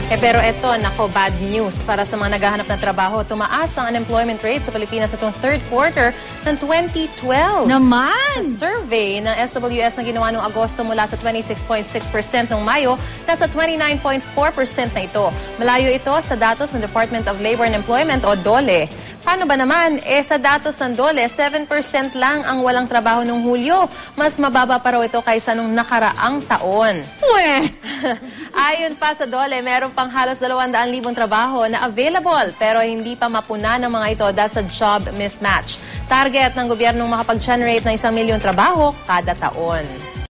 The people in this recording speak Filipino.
Pero eto, nako, bad news para sa mga naghahanap ng trabaho. Tumaas ang unemployment rate sa Pilipinas itong third quarter ng 2012. Naman! Sa survey ng SWS na ginawa noong Agosto mula sa 26.6% noong Mayo, nasa 29.4% na ito. Malayo ito sa datos ng Department of Labor and Employment o DOLE. Paano ba naman? Sa datos ng DOLE, 7% lang ang walang trabaho noong Hulyo. Mas mababa pa raw ito kaysa nung nakaraang taon. Ayon pa sa DOLE, meron pang halos 200,000 trabaho na available pero hindi pa mapuna ng mga ito dahil sa job mismatch. Target ng gobyernong makapag-generate ng 1 milyong trabaho kada taon.